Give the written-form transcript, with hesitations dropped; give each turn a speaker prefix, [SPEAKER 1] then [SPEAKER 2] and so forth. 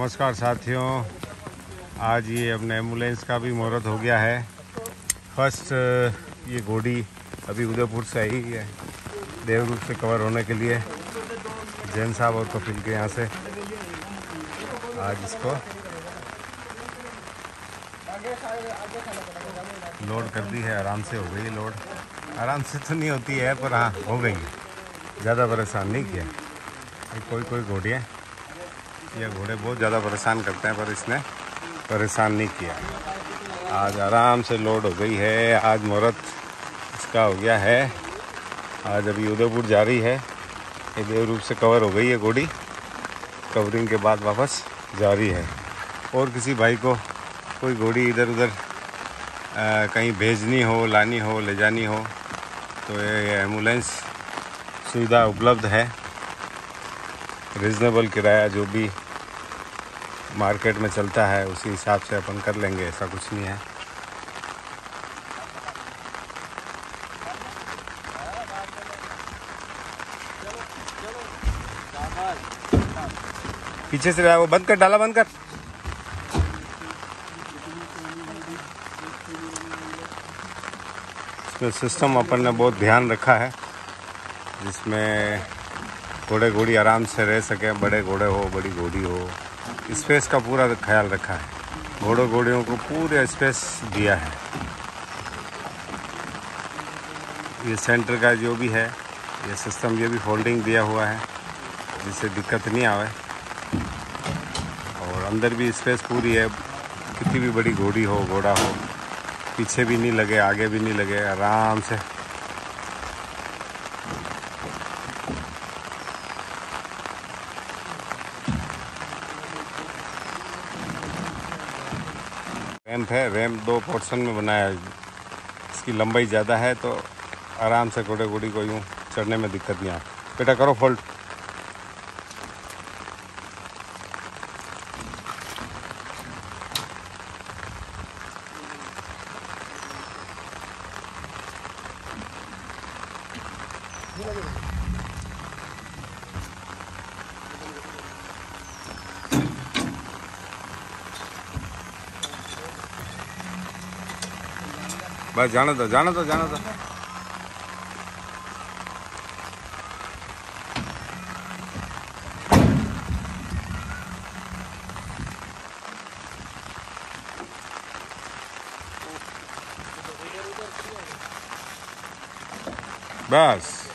[SPEAKER 1] नमस्कार साथियों, आज ये अपने एम्बुलेंस का भी मुहूर्त हो गया है। फर्स्ट ये घोड़ी अभी उदयपुर से आई है देवरूप से कवर होने के लिए। जैन साहब और कपिल के यहाँ से आज इसको लोड कर दी है। आराम से हो गई लोड। आराम से तो नहीं होती है पर हाँ हो गई, ज़्यादा परेशान नहीं किया। कोई घोड़ियाँ या घोड़े बहुत ज़्यादा परेशान करते हैं पर इसने परेशान नहीं किया। आज आराम से लोड हो गई है। आज मुहूर्त इसका हो गया है। आज अभी उदयपुर जा रही है। ये देवरूप से कवर हो गई है घोड़ी। कवरिंग के बाद वापस जा रही है। और किसी भाई को कोई घोड़ी इधर उधर कहीं भेजनी हो, लानी हो, ले जानी हो तो ये एम्बुलेंस सुविधा उपलब्ध है। रिजनेबल किराया जो भी मार्केट में चलता है उसी हिसाब से अपन कर लेंगे, ऐसा कुछ नहीं है। पीछे से वो बंद कर, डाला बंद कर। इसमें सिस्टम अपन ने बहुत ध्यान रखा है जिसमें घोड़े घोड़ी आराम से रह सके। बड़े घोड़े हो, बड़ी घोड़ी हो, स्पेस का पूरा ख्याल रखा है। घोड़ों घोड़ियों को पूरे स्पेस दिया है। ये सेंटर का जो भी है ये सिस्टम, ये भी फोल्डिंग दिया हुआ है जिससे दिक्कत नहीं आवे। और अंदर भी स्पेस पूरी है। कितनी भी बड़ी घोड़ी हो, घोड़ा हो, पीछे भी नहीं लगे, आगे भी नहीं लगे, आराम से रैंप है। रैंप 2 पोर्शन में बनाया है। इसकी लंबाई ज़्यादा है तो आराम से घोड़े घोड़ी को यूँ चढ़ने में दिक्कत नहीं आए। बेटा करो फोल्ड। बस जाना दो, जाना दो, जाना दो। बस